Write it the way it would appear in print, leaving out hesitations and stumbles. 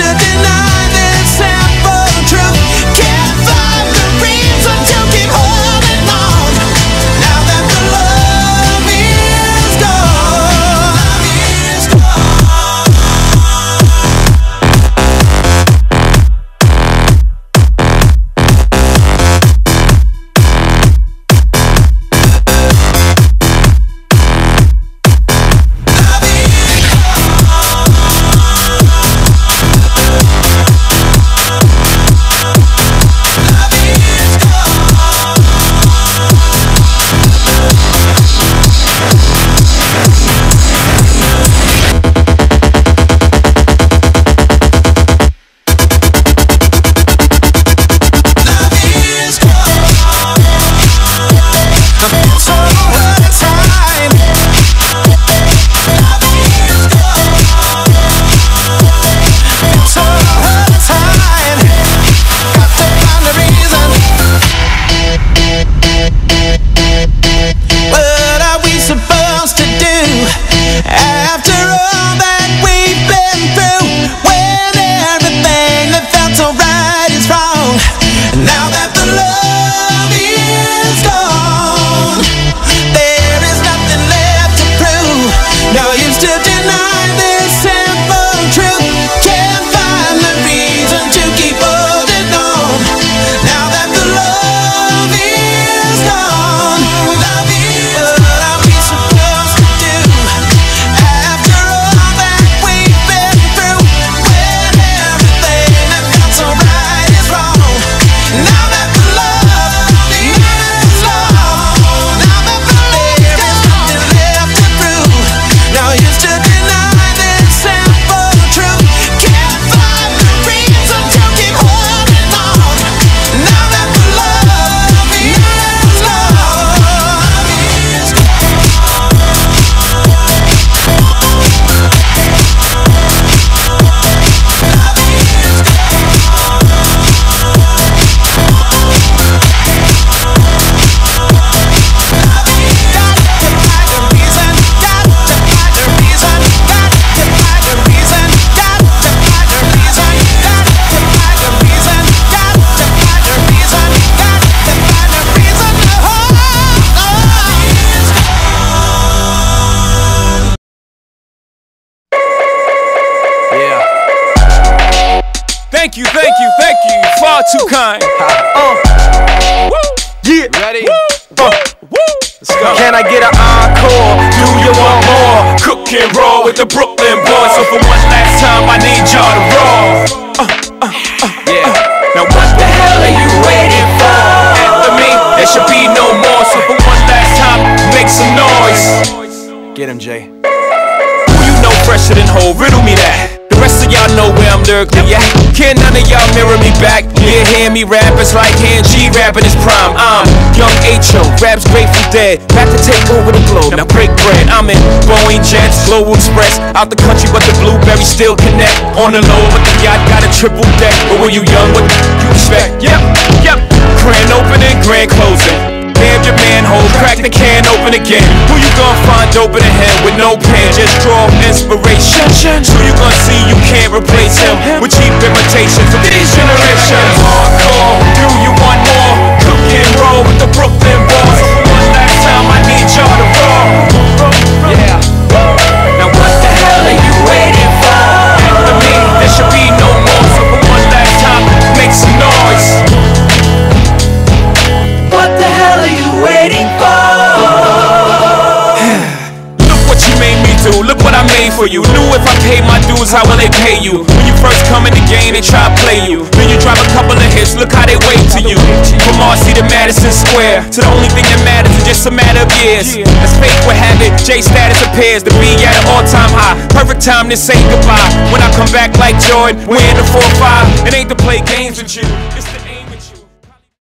to deny this simple truth. Can't find the reason to keep holding on. Now that the love is gone, love is gone. Thank you, far too kind. Yeah. Ready? Let's go. Can I get an encore? Do you want more? Cook and roll with the Brooklyn boys. So for one last time, I need y'all to roll. Yeah. Now what the hell are you waiting for? After me, there should be no more. So for one last time, make some noise. Get him, Jay. Who you know fresher than Ho? Riddle me that. The rest of y'all know where I'm lyrically at. Can none of y'all mirror me back? Yeah, hear me rap, it's like Han G rapping his prime. I'm Young H.O., raps Grateful Dead, back to take over the globe, now break bread. I'm in Boeing Jets, Global Express, out the country but the blueberries still connect. On the low but the yacht got a triple deck. But when you young, what you expect? Yep, grand opening, grand closing. Bam your manhole, crack the can open again. Who you gonna find open ahead with no pen? Just draw inspiration. Who you gonna see you can't replace him with cheap imitations of these generations? Hardcore, do you want more? Cook and roll with the Brooklyn boys. So for one last time, I need y'all to roll. Yeah. Now what the hell are you waiting for? After me, there should be no more. So for one last time, make some noise. What the hell are you waiting for? Look what you made me do, look what I made for you. Knew if I paid my dues, how will they pay you? When you first come in the game, they try to play you. Then you drop a couple of hits, look how they wait to you. From Marcy to Madison Square, to the only thing that matters is just a matter of years. As fate would have it, J status appears to be at an all-time high. Perfect time to say goodbye. When I come back like Jordan, we're in the 4-5. It ain't to play games with you.